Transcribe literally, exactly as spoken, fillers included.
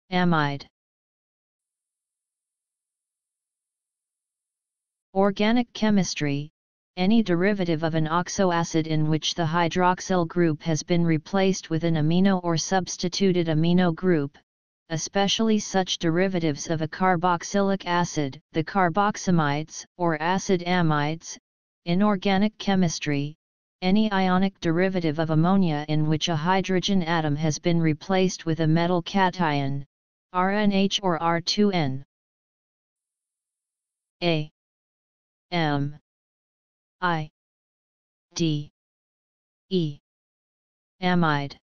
Amide. Organic chemistry: any derivative of an oxoacid in which the hydroxyl group has been replaced with an amino or substituted amino group, especially such derivatives of a carboxylic acid, the carboxamides, or acid amides. Inorganic chemistry: any ionic derivative of ammonia in which a hydrogen atom has been replaced with a metal cation, R N H or R two N. A M I D E Amide.